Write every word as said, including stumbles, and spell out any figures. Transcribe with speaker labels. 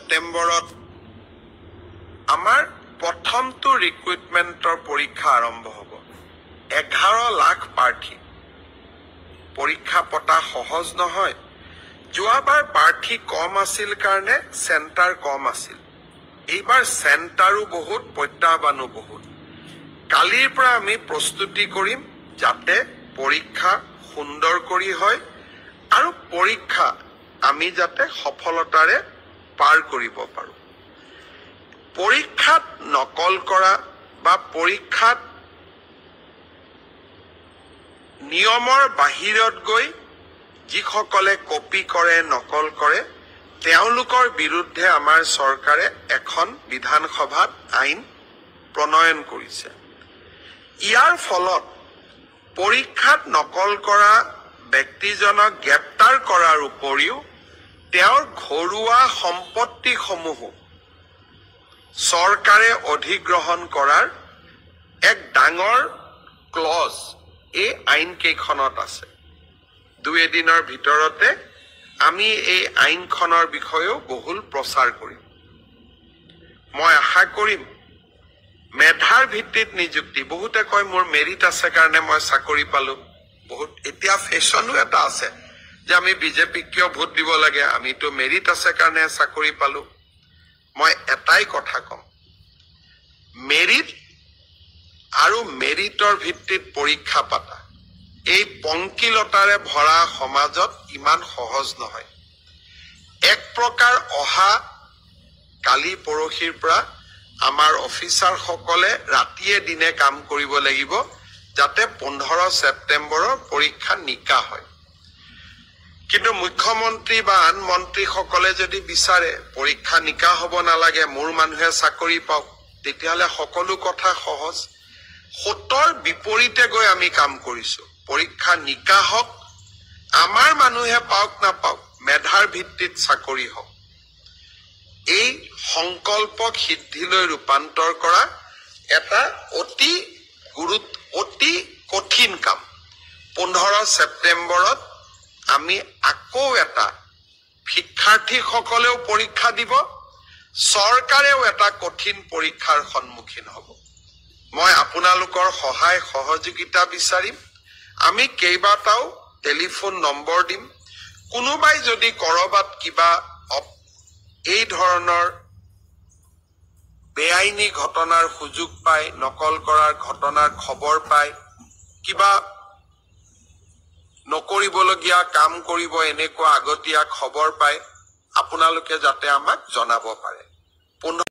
Speaker 1: সেপ্টেম্বৰত আমাৰ প্ৰথমটো ৰিক্ৰুইটমেণ্টৰ পৰীক্ষা আৰম্ভ হ'ব। এঘাৰ লাখ প্ৰাৰ্থী। পৰীক্ষা পতা সহজ নহয়। যোৱাবাৰ প্ৰাৰ্থী কম আছিল কাৰণে চেণ্টাৰ কম আছিল। এইবাৰ চেণ্টাৰো বহুত, প্ৰত্যাহ্বানো বহুত। কালিৰ পৰা আমি প্ৰস্তুতি কৰিম যাতে পৰীক্ষা সুন্দৰ কৰি হয় আৰু পৰীক্ষা আমি যাতে সফলতাৰে পাৰ কৰিব পাৰোঁ। পৰীক্ষাত নকল কৰা বা পৰীক্ষাত নিয়মৰ বাহিৰত গৈ যিসকলে কপি কৰে, নকল কৰে, তেওঁলোকৰ বিৰুদ্ধে আমাৰ চৰকাৰে এখন বিধানসভাত আইন প্ৰণয়ন কৰিছে। ইয়াৰ ফলত পৰীক্ষাত নকল কৰা ব্যক্তিজনক গ্ৰেপ্তাৰ কৰাৰ উপৰিও তেওঁৰ ঘৰুৱা সম্পত্তিসমূহো চৰকাৰে অধিগ্ৰহণ কৰাৰ এক ডাঙৰ ক্লজ এই আইন কেইখনত আছে। দুই এদিনৰ ভিতৰতে আমি এই আইনখনৰ বিষয়েও বহুল প্ৰচাৰ কৰিম। মই আশা কৰিম মেধাৰ ভিত্তিত নিযুক্তি। বহুতে কয় মোৰ মেৰিট আছে কাৰণে মই চাকৰি পালোঁ। বহুত এতিয়া ফেশ্বনো এটা আছে যে আমি বিজেপিক কিয় ভোট দিব লাগে, আমিতো মেৰিট আছে কাৰণে চাকৰি পালোঁ। মই এটাই কথা কম, মেৰিট আৰু মেৰিটৰ ভিত্তিত পৰীক্ষা পাতা এই পংকিলতাৰে ভৰা সমাজত ইমান সহজ নহয়। এক প্ৰকাৰ অহা কালি পৰহিৰ পৰা আমাৰ অফিচাৰসকলে ৰাতিয়ে দিনে কাম কৰিব লাগিব যাতে পোন্ধৰ ছেপ্টেম্বৰৰ পৰীক্ষা নিকা হয়। কিন্তু মুখ্যমন্ত্ৰী বা আন মন্ত্ৰীসকলে যদি বিচাৰে পৰীক্ষা নিকা হ'ব নালাগে, মোৰ মানুহে চাকৰি পাওক, তেতিয়াহ'লে সকলো কথা সহজ। সতৰ বিপৰীতে গৈ আমি কাম কৰিছো। পৰীক্ষা নিকা হওক, আমাৰ মানুহে পাওক নাপাওক, মেধাৰ ভিত্তিত চাকৰি হওক। এই সংকল্পক সিদ্ধিলৈ ৰূপান্তৰ কৰা এটা অতি গুৰুত্ব অতি কঠিন কাম। পোন্ধৰ ছেপ্টেম্বৰত আমি আকৌ এটা শিক্ষাৰ্থীসকলেও পৰীক্ষা দিব, চৰকাৰেও এটা কঠিন পৰীক্ষাৰ সন্মুখীন হ'ব। মই আপোনালোকৰ সহায় সহযোগিতা বিচাৰিম। আমি কেইবাটাও টেলিফোন নম্বৰ দিম। কোনোবাই যদি কৰবাত কিবা এই ধৰণৰ বেআইনী ঘটনাৰ সুযোগ পায়, নকল কৰাৰ ঘটনাৰ খবৰ পায়, কিবা নকৰিবলগীয়া কাম কৰিব এনেকুৱা আগতীয়া খবৰ পায়, আপোনালোকে যাতে আমাক জনাব পাৰে।